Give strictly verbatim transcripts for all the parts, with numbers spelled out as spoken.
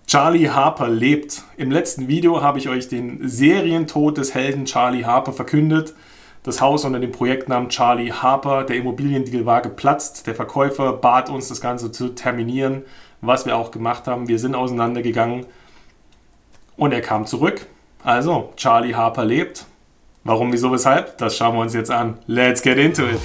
Charlie Harper lebt. Im letzten Video habe ich euch den Serientod des Helden Charlie Harper verkündet. Das Haus unter dem Projektnamen Charlie Harper, der Immobiliendeal war geplatzt. Der Verkäufer bat uns, das Ganze zu terminieren, was wir auch gemacht haben. Wir sind auseinandergegangen und er kam zurück. Also, Charlie Harper lebt. Warum, wieso, weshalb? Das schauen wir uns jetzt an. Let's get into it!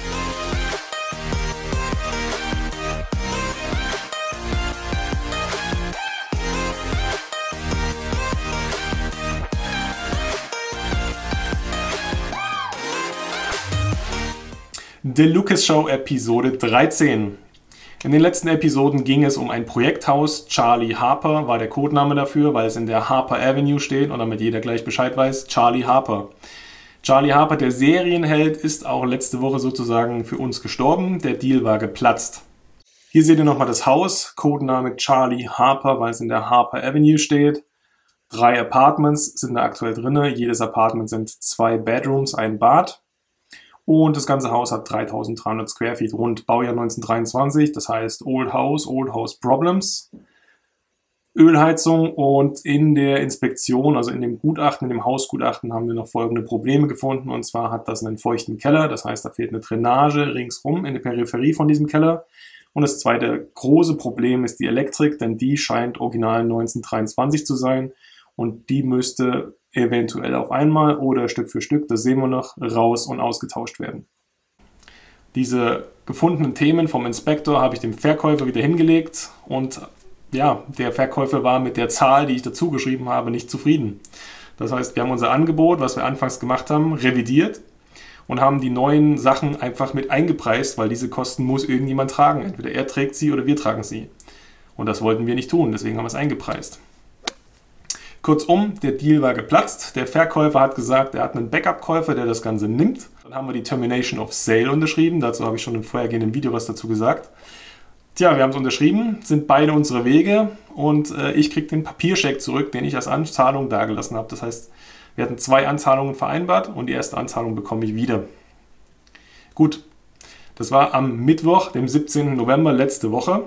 The Lucas Show Episode dreizehn. In den letzten Episoden ging es um ein Projekthaus. Charlie Harper war der Codename dafür, weil es in der Harper Avenue steht und damit jeder gleich Bescheid weiß. Charlie Harper. Charlie Harper, der Serienheld, ist auch letzte Woche sozusagen für uns gestorben. Der Deal war geplatzt. Hier seht ihr nochmal das Haus. Codename Charlie Harper, weil es in der Harper Avenue steht. Drei Apartments sind da aktuell drin. Jedes Apartment sind zwei Bedrooms, ein Bad. Und das ganze Haus hat dreitausenddreihundert Square Feet, rund Baujahr neunzehnhundertdreiundzwanzig, das heißt Old House, Old House Problems, Ölheizung, und in der Inspektion, also in dem Gutachten, in dem Hausgutachten, haben wir noch folgende Probleme gefunden. Und zwar hat das einen feuchten Keller, das heißt, da fehlt eine Drainage ringsrum in der Peripherie von diesem Keller. Und das zweite große Problem ist die Elektrik, denn die scheint original neunzehnhundertdreiundzwanzig zu sein und die müsste eventuell auf einmal oder Stück für Stück, das sehen wir noch, raus und ausgetauscht werden. Diese gefundenen Themen vom Inspektor habe ich dem Verkäufer wieder hingelegt und ja, der Verkäufer war mit der Zahl, die ich dazu geschrieben habe, nicht zufrieden. Das heißt, wir haben unser Angebot, was wir anfangs gemacht haben, revidiert und haben die neuen Sachen einfach mit eingepreist, weil diese Kosten muss irgendjemand tragen. Entweder er trägt sie oder wir tragen sie. Und das wollten wir nicht tun, deswegen haben wir es eingepreist. Kurzum, der Deal war geplatzt. Der Verkäufer hat gesagt, er hat einen Backup-Käufer, der das Ganze nimmt. Dann haben wir die Termination of Sale unterschrieben. Dazu habe ich schon im vorhergehenden Video was dazu gesagt. Tja, wir haben es unterschrieben, sind beide unsere Wege und äh, ich kriege den Papierscheck zurück, den ich als Anzahlung dagelassen habe. Das heißt, wir hatten zwei Anzahlungen vereinbart und die erste Anzahlung bekomme ich wieder. Gut, das war am Mittwoch, dem siebzehnten November letzte Woche.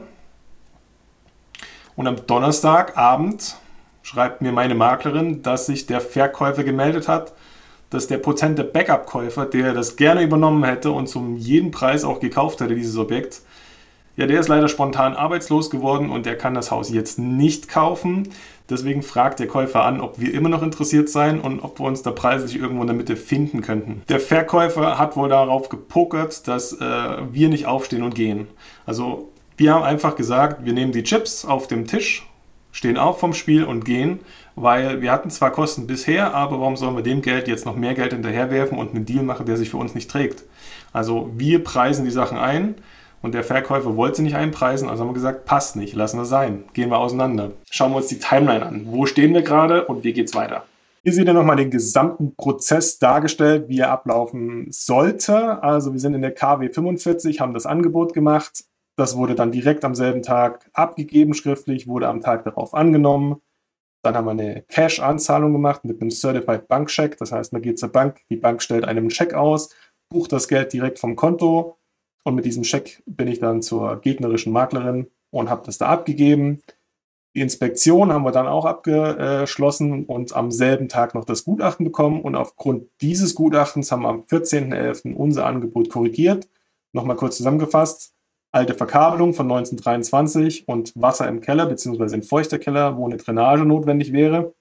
Und am Donnerstagabend schreibt mir meine Maklerin, dass sich der Verkäufer gemeldet hat, dass der potente Backup-Käufer, der das gerne übernommen hätte und zum jeden Preis auch gekauft hätte, dieses Objekt, ja, der ist leider spontan arbeitslos geworden und der kann das Haus jetzt nicht kaufen. Deswegen fragt der Käufer an, ob wir immer noch interessiert seien und ob wir uns da preislich irgendwo in der Mitte finden könnten. Der Verkäufer hat wohl darauf gepokert, dass äh, wir nicht aufstehen und gehen. Also wir haben einfach gesagt, wir nehmen die Chips auf dem Tisch, stehen auf vom Spiel und gehen, weil wir hatten zwar Kosten bisher, aber warum sollen wir dem Geld jetzt noch mehr Geld hinterherwerfen und einen Deal machen, der sich für uns nicht trägt? Also wir preisen die Sachen ein und der Verkäufer wollte sie nicht einpreisen, also haben wir gesagt, passt nicht, lassen wir sein, gehen wir auseinander. Schauen wir uns die Timeline an. Wo stehen wir gerade und wie geht's weiter? Hier seht ihr nochmal den gesamten Prozess dargestellt, wie er ablaufen sollte. Also wir sind in der K W fünfundvierzig, haben das Angebot gemacht. Das wurde dann direkt am selben Tag abgegeben, schriftlich, wurde am Tag darauf angenommen. Dann haben wir eine Cash-Anzahlung gemacht mit einem Certified Bank Check. Das heißt, man geht zur Bank, die Bank stellt einem einen Scheck aus, bucht das Geld direkt vom Konto und mit diesem Scheck bin ich dann zur gegnerischen Maklerin und habe das da abgegeben. Die Inspektion haben wir dann auch abgeschlossen und am selben Tag noch das Gutachten bekommen. Und aufgrund dieses Gutachtens haben wir am vierzehnten elften unser Angebot korrigiert. Nochmal kurz zusammengefasst. Alte Verkabelung von neunzehnhundertdreiundzwanzig und Wasser im Keller, beziehungsweise ein feuchter Keller, wo eine Drainage notwendig wäre.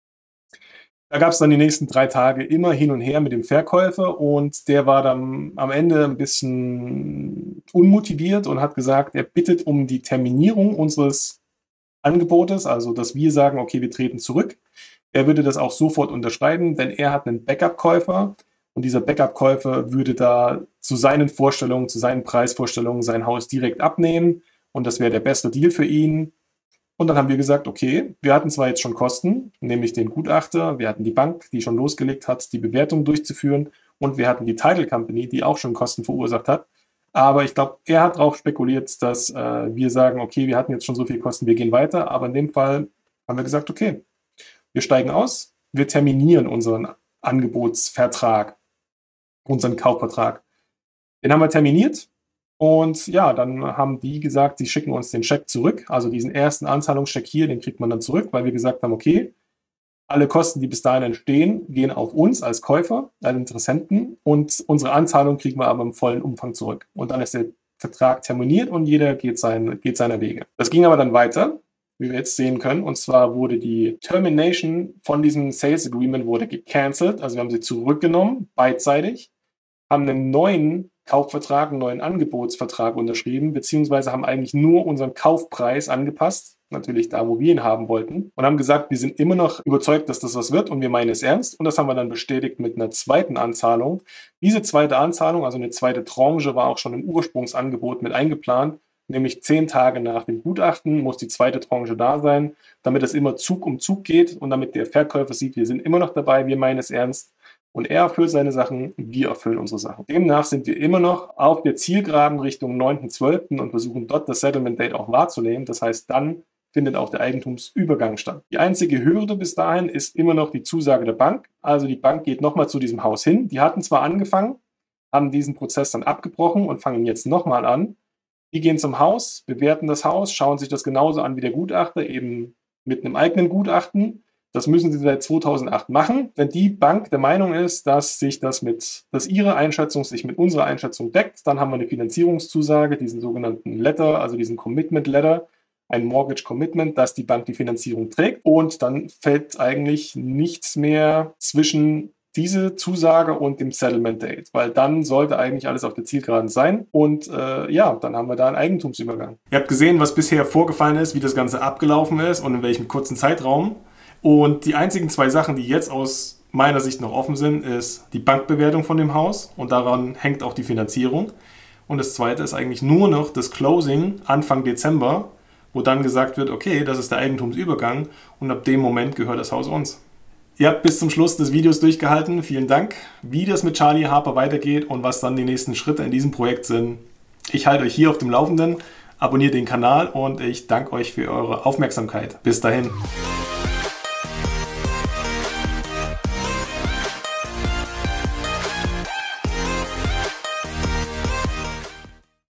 Da gab es dann die nächsten drei Tage immer hin und her mit dem Verkäufer und der war dann am Ende ein bisschen unmotiviert und hat gesagt, er bittet um die Terminierung unseres Angebotes, also dass wir sagen, okay, wir treten zurück. Er würde das auch sofort unterschreiben, denn er hat einen Backup-Käufer. Und dieser Backup-Käufer würde da zu seinen Vorstellungen, zu seinen Preisvorstellungen sein Haus direkt abnehmen. Und das wäre der beste Deal für ihn. Und dann haben wir gesagt, okay, wir hatten zwar jetzt schon Kosten, nämlich den Gutachter, wir hatten die Bank, die schon losgelegt hat, die Bewertung durchzuführen. Und wir hatten die Title Company, die auch schon Kosten verursacht hat. Aber ich glaube, er hat darauf spekuliert, dass äh, wir sagen, okay, wir hatten jetzt schon so viel Kosten, wir gehen weiter. Aber in dem Fall haben wir gesagt, okay, wir steigen aus, wir terminieren unseren Angebotsvertrag, unseren Kaufvertrag. Den haben wir terminiert Und ja, dann haben die gesagt, sie schicken uns den Scheck zurück. Also diesen ersten Anzahlungscheck hier, den kriegt man dann zurück, weil wir gesagt haben, okay, alle Kosten, die bis dahin entstehen, gehen auf uns als Käufer, als Interessenten, und unsere Anzahlung kriegen wir aber im vollen Umfang zurück. Und dann ist der Vertrag terminiert und jeder geht, sein, geht seiner Wege. Das ging aber dann weiter, wie wir jetzt sehen können. Und zwar wurde die Termination von diesem Sales Agreement wurde gecancelt. Also wir haben sie zurückgenommen, beidseitig, haben einen neuen Kaufvertrag, einen neuen Angebotsvertrag unterschrieben, beziehungsweise haben eigentlich nur unseren Kaufpreis angepasst, natürlich da, wo wir ihn haben wollten, und haben gesagt, wir sind immer noch überzeugt, dass das was wird und wir meinen es ernst. Und das haben wir dann bestätigt mit einer zweiten Anzahlung. Diese zweite Anzahlung, also eine zweite Tranche, war auch schon im Ursprungsangebot mit eingeplant, nämlich zehn Tage nach dem Gutachten muss die zweite Tranche da sein, damit es immer Zug um Zug geht und damit der Verkäufer sieht, wir sind immer noch dabei, wir meinen es ernst. Und er erfüllt seine Sachen, wir erfüllen unsere Sachen. Demnach sind wir immer noch auf der Zielgeraden Richtung neunten zwölften und versuchen dort das Settlement Date auch wahrzunehmen. Das heißt, dann findet auch der Eigentumsübergang statt. Die einzige Hürde bis dahin ist immer noch die Zusage der Bank. Also die Bank geht nochmal zu diesem Haus hin. Die hatten zwar angefangen, haben diesen Prozess dann abgebrochen und fangen jetzt nochmal an. Die gehen zum Haus, bewerten das Haus, schauen sich das genauso an wie der Gutachter, eben mit einem eigenen Gutachten. Das müssen sie seit zweitausendacht machen, wenn die Bank der Meinung ist, dass sich das mit, dass ihre Einschätzung sich mit unserer Einschätzung deckt. Dann haben wir eine Finanzierungszusage, diesen sogenannten Letter, also diesen Commitment Letter, ein Mortgage Commitment, dass die Bank die Finanzierung trägt. Und dann fällt eigentlich nichts mehr zwischen diese Zusage und dem Settlement Date, weil dann sollte eigentlich alles auf der Zielgeraden sein. Und äh, ja, dann haben wir da einen Eigentumsübergang. Ihr habt gesehen, was bisher vorgefallen ist, wie das Ganze abgelaufen ist und in welchem kurzen Zeitraum. Und die einzigen zwei Sachen, die jetzt aus meiner Sicht noch offen sind, ist die Bankbewertung von dem Haus und daran hängt auch die Finanzierung. Und das zweite ist eigentlich nur noch das Closing Anfang Dezember, wo dann gesagt wird, okay, das ist der Eigentumsübergang und ab dem Moment gehört das Haus uns. Ihr habt bis zum Schluss des Videos durchgehalten. Vielen Dank. Wie das mit Charlie Harper weitergeht und was dann die nächsten Schritte in diesem Projekt sind, ich halte euch hier auf dem Laufenden. Abonniert den Kanal und ich danke euch für eure Aufmerksamkeit. Bis dahin.